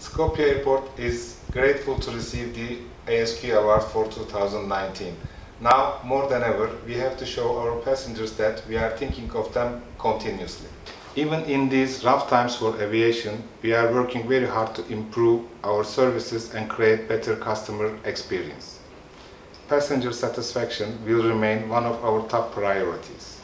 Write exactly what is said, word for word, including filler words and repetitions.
Skopje Airport is grateful to receive the A S Q Award for two thousand nineteen. Now, more than ever, we have to show our passengers that we are thinking of them continuously. Even in these rough times for aviation, we are working very hard to improve our services and create better customer experience. Passenger satisfaction will remain one of our top priorities.